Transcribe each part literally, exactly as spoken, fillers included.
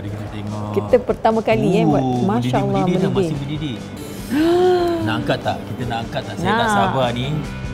mari kita tengok. Kita pertama kali uh, eh buat. Masya Allah, mendidih dah, mendidih. masih mendidih. Nak angkat tak? Kita nak angkat tak? Saya nak. tak sabar ni.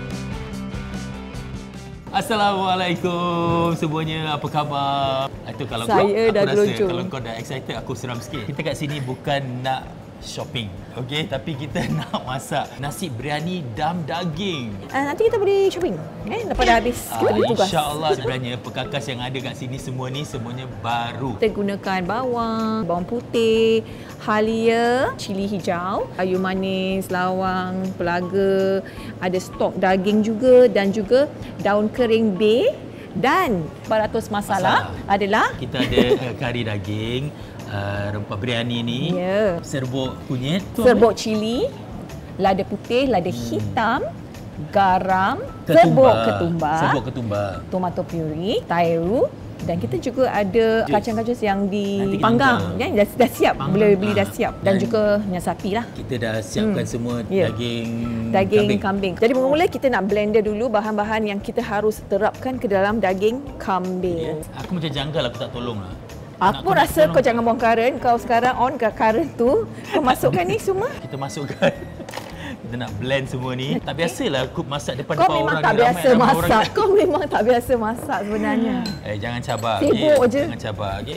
Assalamualaikum semuanya, apa khabar? Itu kalau Saya kau, aku dah rasa gelojoh. kalau kau dah excited, aku seram sikit. Kita kat sini bukan nak shopping, okey? Tapi kita nak masak nasi biryani dam daging. Uh, nanti kita boleh shopping eh lepas dah habis kita Ah, ada tugas. InsyaAllah sebenarnya perkakas yang ada kat sini semua ni semuanya baru. Kita gunakan bawang, bawang putih, halia, cili hijau, kayu manis, lawang, pelaga, ada stok daging juga dan juga daun kering bay dan empat ratus masalah, Masalah. adalah Kita ada uh, kari daging, uh, rempah biryani ni, Ya. serbuk kunyit, tu serbuk cili, lada putih, lada hitam, garam, apa? serbuk ketumbar, Serbuk ketumbar. tomato puree, tairu dan kita juga ada kacang-kacang yang Nanti kita dipanggang panggang. kan, dah, dah siap, Panggang. boleh beli dah Ah. siap dan, Dan juga minyak sapi lah. Kita dah siapkan Hmm. semua Ya. daging Daging kambing. kambing. Jadi mula-mula kita nak blender dulu bahan-bahan yang kita harus terapkan ke dalam daging kambing. Ya. Aku macam janggal aku tak tolong lah. Aku Nak- rasa nak kau jangan buang current. Kau sekarang on ke current tu. Kau masukkan ni semua. Kita masukkan. Kita nak blend semua ni. Tak biasalah cook masak depan Kau depan memang orang tak ni, biasa ramai- ramai masak. orang. Kau memang tak biasa masak sebenarnya. Eh, jangan cabar. Sibuk okey? je. Jangan cabar, okey?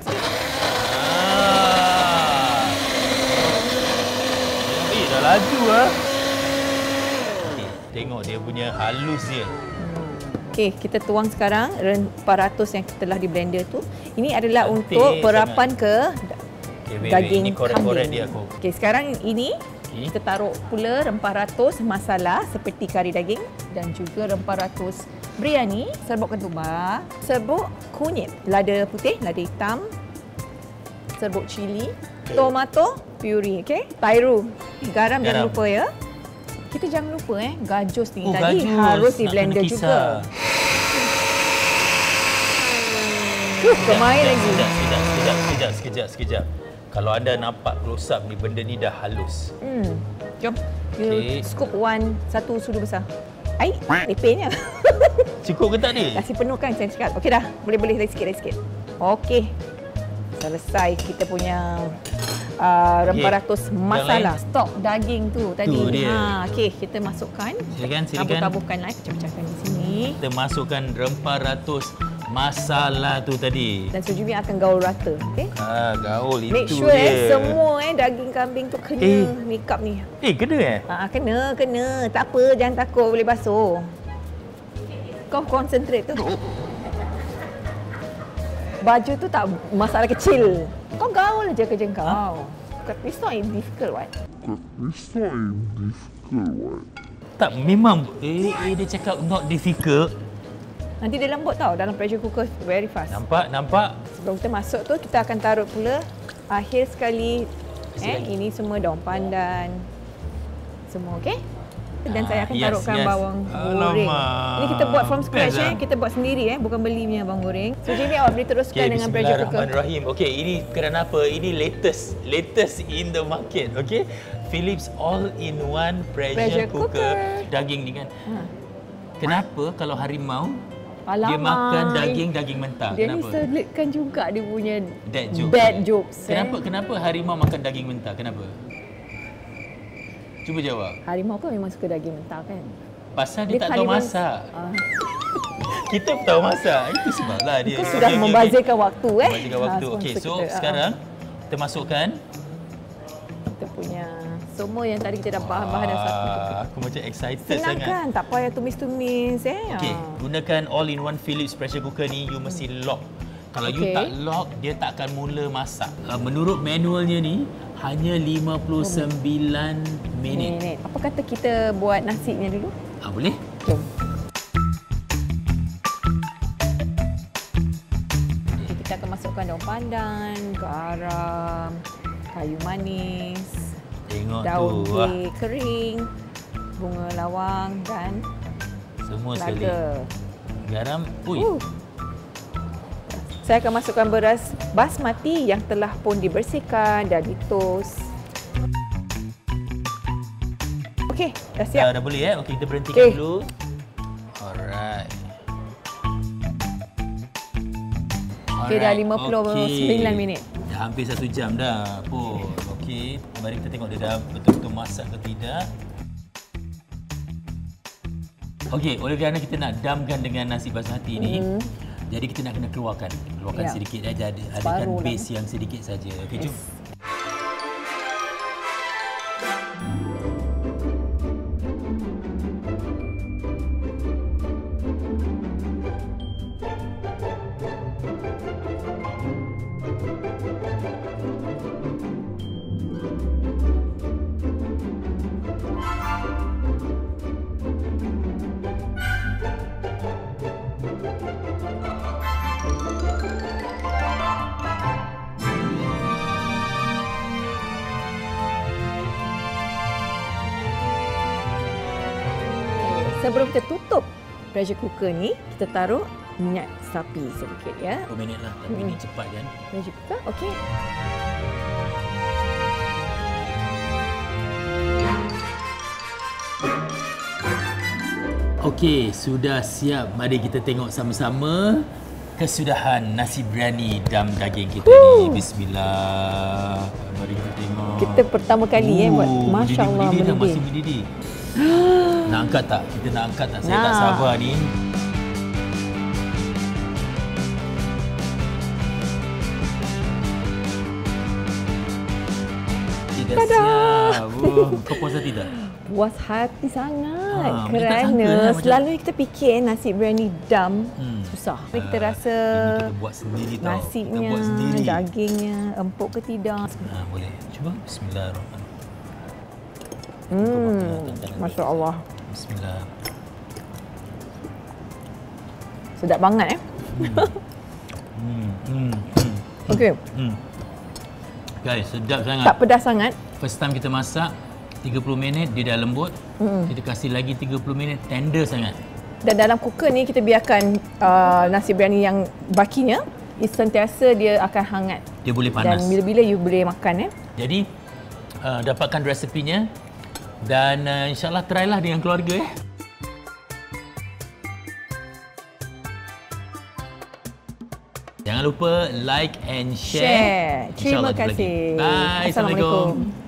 Ah. Eh, dah laju ah. Okay, tengok dia punya halus dia. Okey, kita tuang sekarang empat ratus yang telah di blender tu. Ini adalah Cantik untuk perapan ke Okay, wait, daging wait. Ini korek-korek kambing. dia aku. Okey, sekarang ini Okey. kita taruh pula rempah ratus masalah seperti kari daging dan juga rempah ratus biryani, serbuk ketumbar, serbuk kunyit, lada putih, lada hitam, serbuk cili, tomato puree, okey? Tairu, garam, jangan Garam. lupa ya. Kita jangan lupa eh, gajus ni Oh, tadi gajus. harus di Nak blender kena juga. kisar. Huh, kemain Sekejap, lagi. Sekejap, sekejap, sekejap, sekejap, sekejap, sekejap. Kalau anda nampak close up ni, benda ni dah halus. Hmm. Jom. You Okey. scoop one, satu sudu besar. Ai, lepenya. Cukup ke tak ni? Kasih penuh kan saya cakap. Okey dah. Boleh-boleh lagi sikit, lagi sikit. Okey. Selesai kita punya uh, rempah Okey. ratus Yang masalah. lain? Stok daging tu tadi. dia. Ha, okey, kita masukkan. Silakan, silakan. Tabuh-tabuhkanlah, pecah-pecahkan di sini. Kita masukkan rempah ratus masalah tu tadi. Dan sujumi akan gaul rata, okey? Ah, gaul itu Make sure dia. eh semua eh daging kambing tu kena Eh. make up ni. Eh, kena eh? Ha, kena, kena. Tak apa, jangan takut boleh basuh. Kau concentrate tu. Baju tu tak masalah kecil. Kau gaul aja kerja kau. It's not difficult, what? It's not difficult, what? Tak, memang. Eh, eh, dia cakap not difficult. Nanti dia lembut tau dalam pressure cooker very fast. Nampak, nampak. Sebelum kita masuk tu, kita akan taruh pula akhir sekali eh Sekali. ini semua daun pandan. Semua okey? Dan Ah, saya akan yes, taruhkan yes. bawang goreng. Alamak. Ini kita buat from scratch Best eh. lah. Kita buat sendiri eh, bukan beli punya bawang goreng. So Jamie awak boleh teruskan Okay, dengan pressure cooker. Bismillahirrahmanirrahim. Okay, ini kerana apa? Ini latest. Latest in the market. Okay. Philips all-in-one pressure, Pressure cooker. cooker. Daging ni kan. Ha. Kenapa kalau harimau, Alamak. dia makan daging-daging mentah? Dia Kenapa? ni selitkan juga dia punya Dad jokes. bad jokes. Kenapa Eh? kenapa harimau makan daging mentah? Kenapa? Cuba jawab. Harimau kan memang suka daging mentah kan? Pasal dia, Dia tak tahu harimau- masak. Ah. Kita pun tahu masak. Itu sebablah dia. Kau sudah membazirkan waktu eh. Membazirkan waktu. Ah, Okey, sponsor so kita. Ah, sekarang kita masukkan. kita punya semua yang tadi kita dah bahan-bahan dah satu. Ah, aku macam excited Senang sangat. kan? Tak payah tumis-tumis eh. Okey, Ah. gunakan all-in-one Philips pressure cooker ni, you mesti lock. Kalau you Okey. tak lock, dia tak akan mula masak. Uh, menurut manualnya ni, hanya lima puluh sembilan minit. Minit. Apa kata kita buat nasinya dulu? Ah, boleh? Jom. Okay, kita akan masukkan daun pandan, garam, kayu manis, Tengok daun tu. Wah, bay kering, bunga lawang dan semua sekali. lada. Garam. Ui. Uh. Saya akan masukkan beras basmati yang telah pun dibersihkan dan ditos. Okey, dah siap. Dah, dah boleh eh? Okey, kita berhentikan Okey. dulu. Alright. Okey, dah lima puluh sembilan Okey. minit. Dah hampir satu jam dah pun. Okey, mari kita tengok dia dah betul-betul masak ke tidak. Okey, oleh kerana kita nak damkan dengan nasi basmati ni, mm. jadi kita nak kena keluarkan. Keluarkan Ya. sedikit aja, adakan Separuh lah. base yang sedikit saja. Okey, jom. Yes. Sebelum kita tutup pressure cooker ni, kita taruh minyak sapi sedikit ya. dua minit lah, tapi Hmm. ni cepat kan. Pressure cooker, okey. Okey, sudah siap. Mari kita tengok sama-sama kesudahan nasi biryani dam daging kita Woo. ni. Bismillah. Mari kita tengok. Kita pertama kali eh buat, Oh, masya-Allah mendidih, dah, masih mendidih. mendidih. Nak angkat tak? Kita nak angkat tak? Saya tak Nak. sabar ni. Tidak siap. Oh, kau puas hati tak? Puas hati sangat Ha, kita tak kerana sangka, eh, macam- selalu kita fikir nasi biryani dam Hmm. susah. Tapi kita Ah, rasa ini kita buat sendiri tau. Kita nasinya, buat sendiri. dagingnya empuk ke tidak. Ha, boleh. Cuba. Bismillahirrahmanirrahim. Hmm, masya-Allah. Bismillah. Sedap banget eh. Hmm. Hmm. Hmm. Okey, Hmm. Guys, sedap sangat. tak pedas sangat. First time kita masak tiga puluh minit dia dah lembut. Hmm. Kita kasih lagi tiga puluh minit, tender sangat. Dan dalam cooker ni kita biarkan uh, nasi biryani yang bakinya sentiasa dia akan hangat. Dia boleh Dan panas. bila-bila you boleh makan eh. Jadi uh, dapatkan resepinya dan uh, insyaAllah try lah dengan keluarga eh. Jangan lupa like and share. Share. Terima InsyaAllah jumpa lagi. kasih. Bye. Assalamualaikum. Assalamualaikum.